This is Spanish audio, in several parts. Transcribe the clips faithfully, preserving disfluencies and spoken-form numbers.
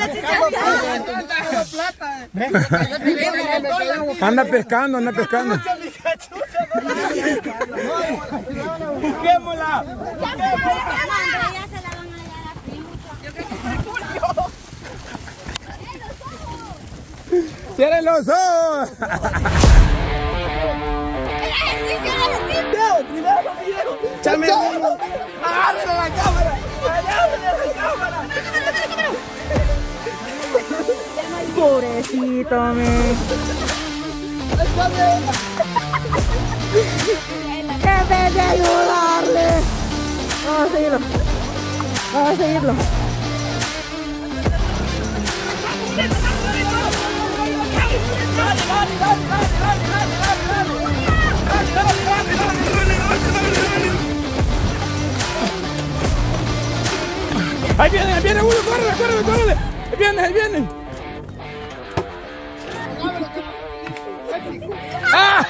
Anda pescando, anda pescando. Busquémosla. ¡Cierren los ojos! ¡Chame! ¡Agárrale la cámara! ¡Agárrale la cámara! Pobrecito, me. En vez de ayudarle. Vamos a seguirlo. Vamos a seguirlo. Ahí viene, ahí viene uno, córrele, córrele, córrele. Ahí viene, ahí viene. ¡Ah!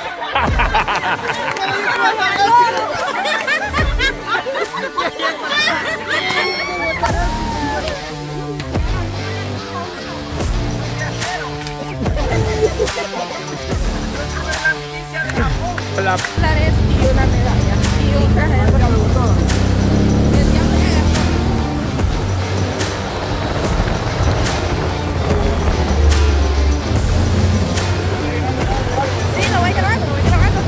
La... Flores y una medalla y un traje de todo. Sí, lo voy grabando, lo voy grabando.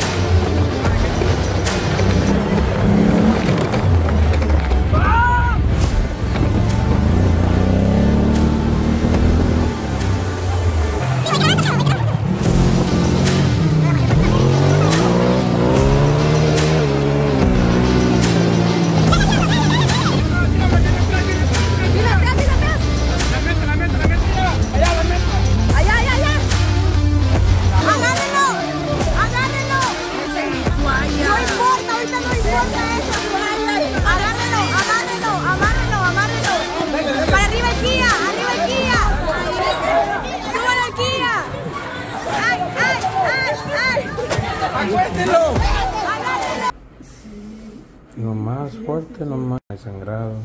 Lo más fuerte, lo más sangrado.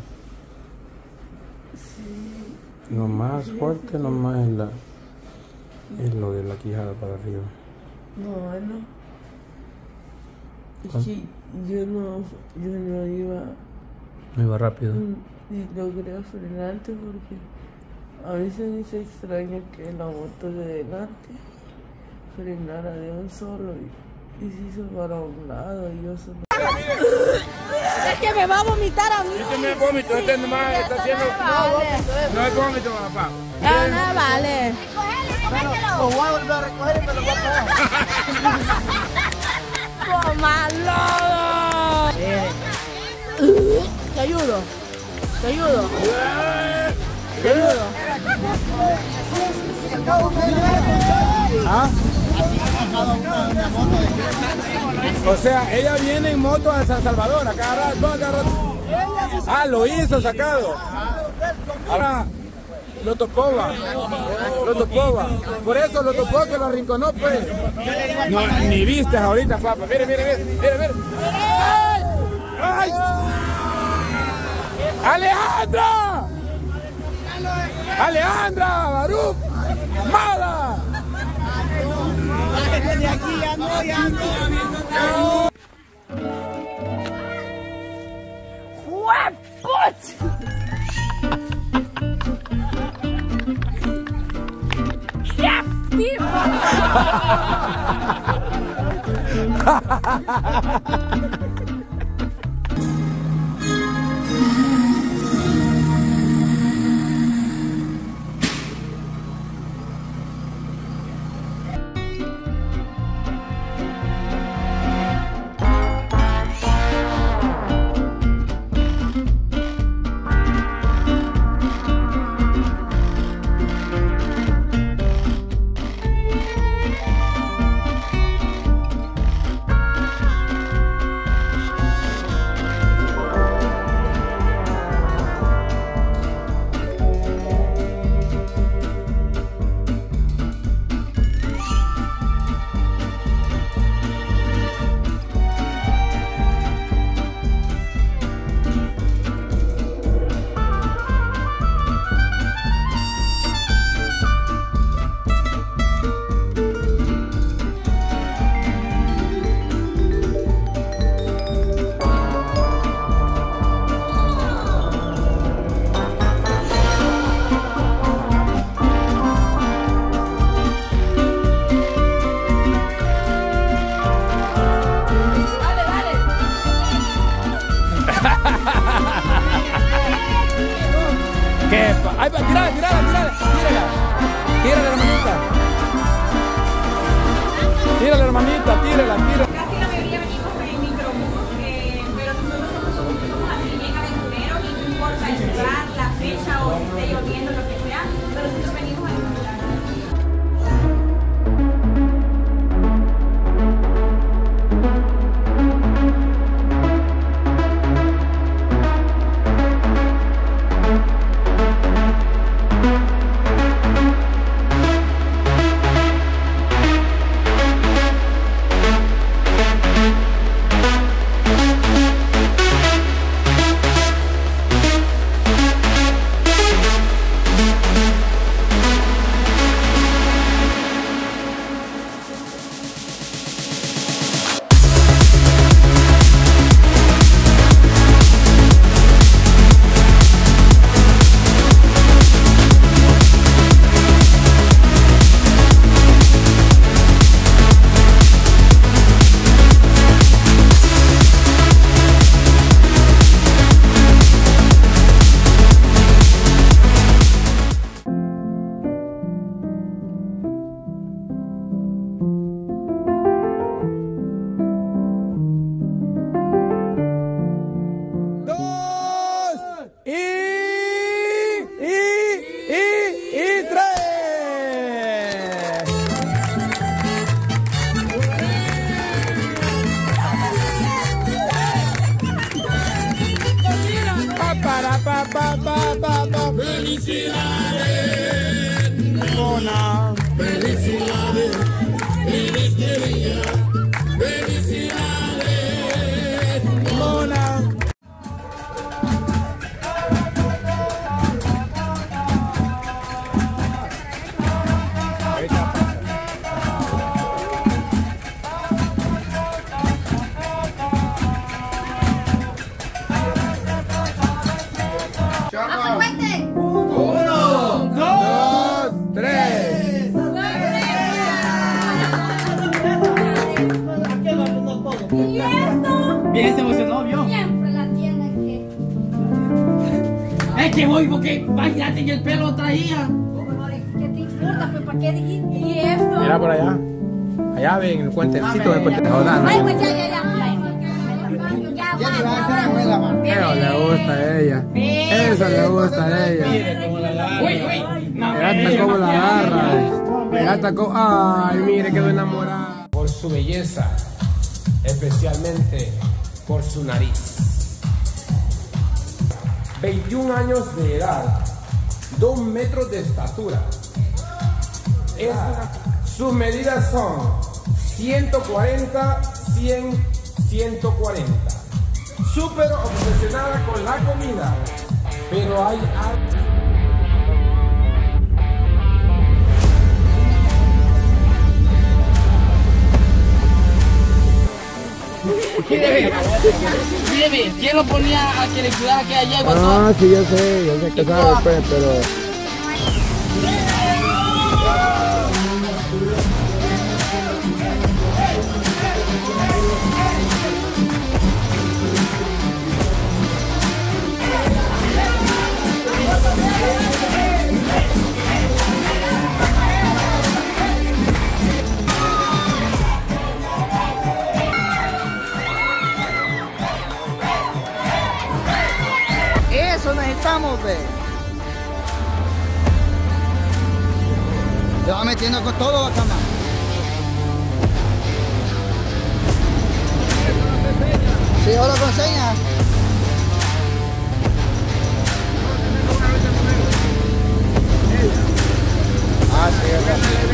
Lo más fuerte nomás es, la, es lo de la quijada para arriba. No, no. Sí, yo no, yo no iba. Me iba rápido. Y logré frenarte porque a veces me hizo extraño que la moto de delante frenara de un solo y, y se hizo para un lado y yo solo. Es que me va a vomitar a mí. Este no es vómito, este nomás está haciendo. No es vómito, papá. No, no vale. Lo voy a volver a recoger y me lo voy a pagar. ¡Tómalo! Te ayudo. Te ayudo. Te ayudo. ¿Ah? O sea, ella viene en moto a San Salvador, a cada rato, a cada rato. Ah, lo hizo sacado. Ahora lo topó, va. Lo topó, va. Por eso lo topó, que lo arrinconó, pues. No, ni viste ahorita, papá. Mire, mire, mire, mire, mire. ¡Ay! ¡Ay! ¡Alejandra! ¡Alejandra! ¡Baruch! ¡Mala! De aquí ya no, ya no. ¡Hueput! ¡Qué pipa! ¿Qué? Ay, tirala, tirala, tirala, tírala. Tírala, hermanita. Tírala, hermanita, tírala, tírala. Casi la mayoría venimos en microbús, eh, pero nosotros somos, somos así bien aventureros y no importa el lugar, la fecha o si esté lloviendo, lo que sea, pero nosotros venimos a disfrutar. Felicidades, Mona. Felicidades, feliz día. Felicidades, Mona. Bien, se emocionó, ¿vio? Siempre la tiene que... Es que voy porque imagínate que el pelo lo traía. ¿Qué te importa? ¿Pero para qué dijiste? ¿Y esto? Mira por allá. Allá ven el puentecito del puente de Jordán. Ay, pues ya, ya, ya. Ya, va. Eso le gusta a ella. Eso le gusta a ella. Uy, uy. Mira hasta cómo la agarra. Mira hasta cómo... Ay, mire, quedó enamorada. Por su belleza. Especialmente por su nariz. veintiún años de edad, dos metros de estatura. Es una- sus medidas son ciento cuarenta, cien, ciento cuarenta. Súper obsesionada con la comida, pero hay algo. Míreme, míreme, ¿quién lo ponía a que le cuidara que allá igual todo? Ah, sí, yo sé, yo sé que sabe, pues, pero... Eso necesitamos, ve. Te va metiendo con todo, bacana. Sí, ahora con señas. Ah, sí, acá.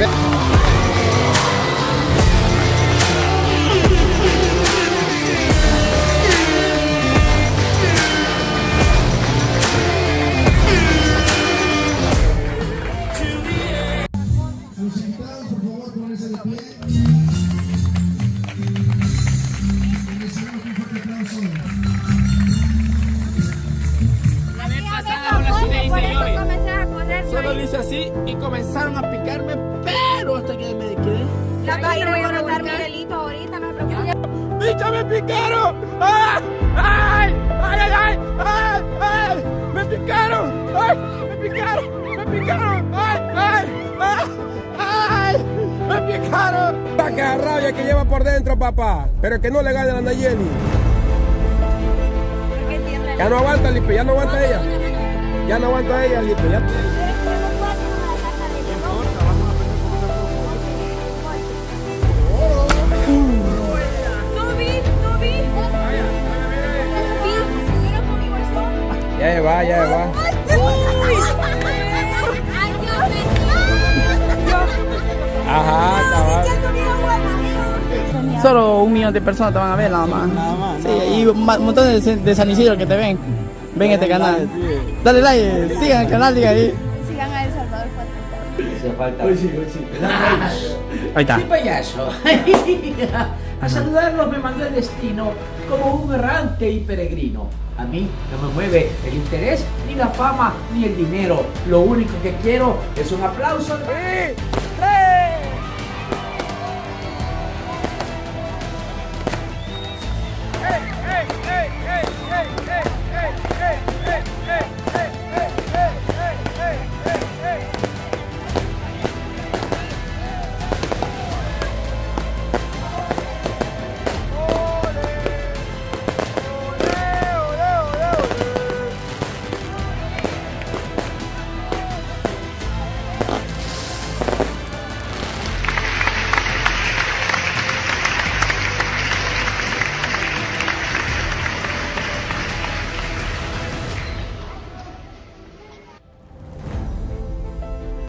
Solo lo hice así y comenzaron a picarme, pero hasta que me quedé. La voy a rebrotar mi delito ahorita, no me preocupes. ¡Bicho, me picaron! ¡Ay! ¡Ay! ¡Ay, ay, ay! ¡Ay! ¡Ay! ¡Me picaron! ¡Ay! picaron! ¡Me picaron! ¡Ay, ay! ¡Ay! ¡Ay! ¡Me picaron! ¡Qué rabia que lleva por dentro, papá! Pero que no le gane a la Nayeli. Ya no aguanta, Lipe, ya no aguanta ella. Ya no aguanta ella, Lipe. Ya... Ya va, ya va. Ajá, cabal. Solo un millón de personas te van a ver nada más. Nada más. Sí, y un montón de, de San Isidro que te ven. Ven este canal. Dale like, sigan el canal, diga ahí. Sigan a El Salvador cuatro. Hoy sí, hoy sí. Ahí está. ¡Qué payaso! A saludarlos me mandó el destino como un errante y peregrino. A mí no me mueve el interés, ni la fama, ni el dinero. Lo único que quiero es un aplauso. ¡Sí!